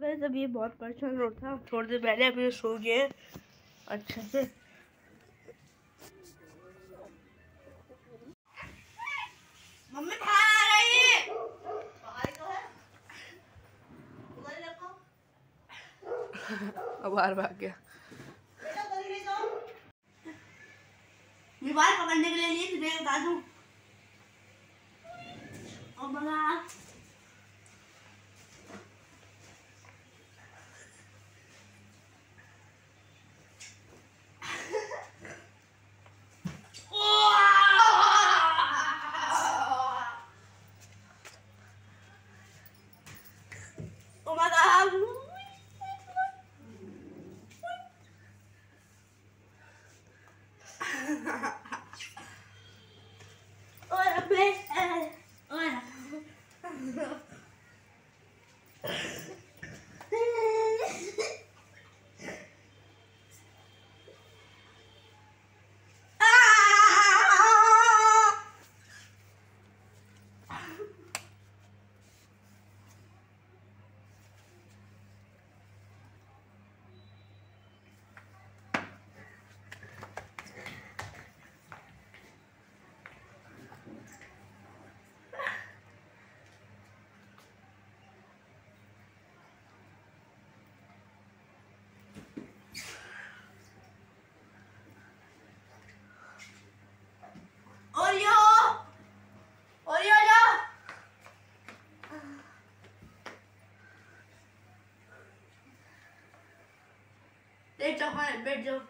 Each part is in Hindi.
पहले जब ये बहुत परेशान होता था, थोड़ी देर पहले अभी सो गए अच्छे से। मम्मी खा रही है, अब बाहर भाग गया। मोबाइल पकड़ने के लिए तुझे बता दूं। और बना बैठ जाओ।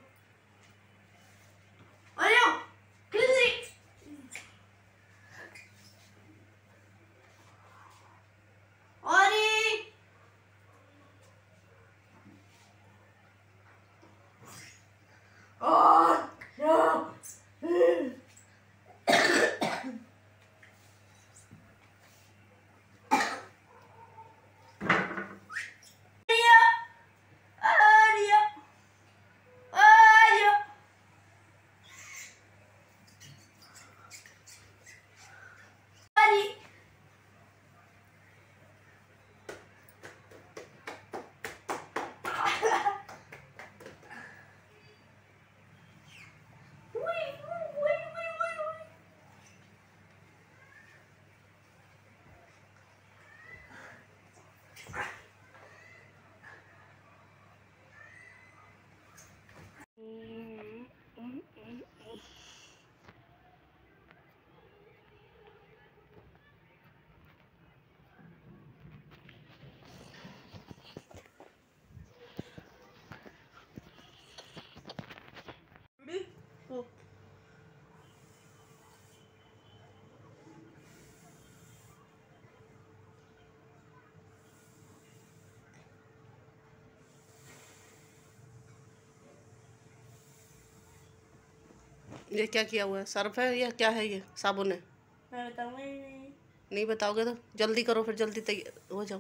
ये क्या किया हुआ है? सर्फ है या क्या है? ये साबुन है? मैं बताऊंगा ही नहीं बताओगे तो जल्दी करो, फिर जल्दी तैयार हो जाओ।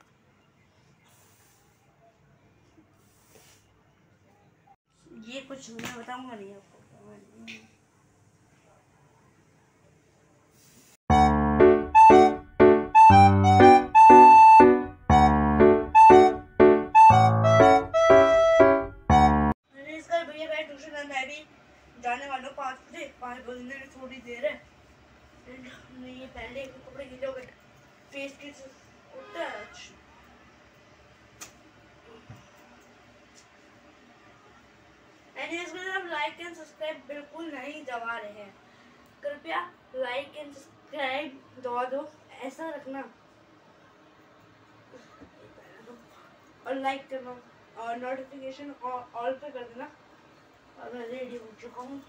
ये कुछ मैं बताऊंगा नहीं आपको। मैं भी जाने वाला हूँ 5 बजे। 5 बजने में थोड़ी देर है। ये पहले कपड़े गीले हो गए, फेस की उठता है। आप लाइक एंड सब्सक्राइब बिल्कुल नहीं दबा रहे हैं, कृपया लाइक एंड सब्सक्राइब दबा दो, ऐसा रखना। और लाइक करना और नोटिफिकेशन ऑल पे कर देना। और मैं रेडी हो चुका हूँ।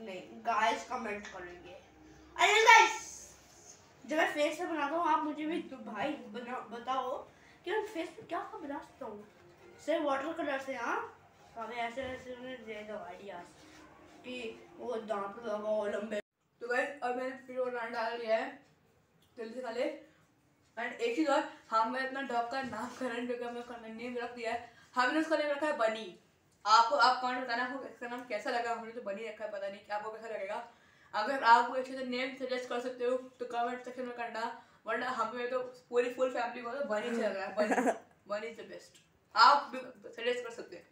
नहीं, गाइस कमेंट करेंगे। अरे गाइस, जब मैं फेस पे बनाता हूँ आप मुझे भी तो भाई बताओ कि मैं फेस पे क्या बना सकता हूँ सिर्फ वाटर कलर से। हाँ, हमें ऐसे ऐसे दे दो आइडियाज कि वो दांत लगाओ लंबे। तो गाइस अब मैंने फिर वो नाम डाल लिया है जल्दी से खा ले। एंड एक चीज और, मैं अपना डॉग का नामकरण जो कि हमने नेम रख दिया है, हमने उसका नेम रखा है बनी। आप कमेंट बताना आपको इसका नाम कैसा लगा। हमने तो बनी रखा है, पता नहीं क्या आपको कैसा लगेगा। अगर आप कोई अच्छे से नेम सजेस्ट कर सकते हो तो कमेंट सेक्शन में करना, वरना हमें तो पूरी फुल फैमिली को तो बनी चल रहा है। बनी बनी इज द बेस्ट। आप भी सजेस्ट कर सकते हैं।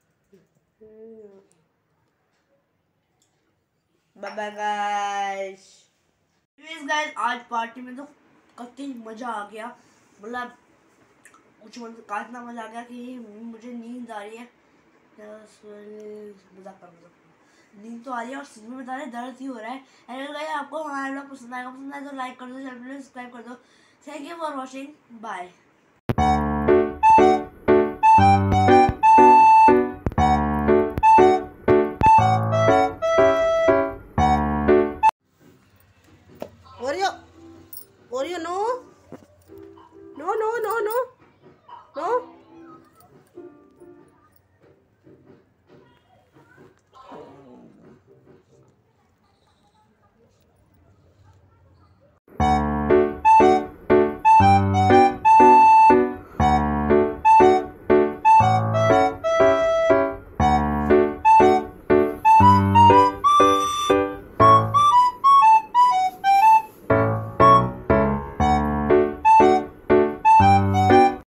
Bye bye guys. गाइस आज पार्टी में तो कतई मजा आ गया, मतलब कुछ इतना मजा आ गया कि मुझे नींद आ रही है। मजाक कर नींद तो आ रही है और सिर में बता रहे दर्द ही हो रहा है। एंड गाइस आपको हमारा व्लॉग पसंद आएगा तो लाइक कर दो, चैनल को सब्सक्राइब कर दो। Thank you for watching, bye.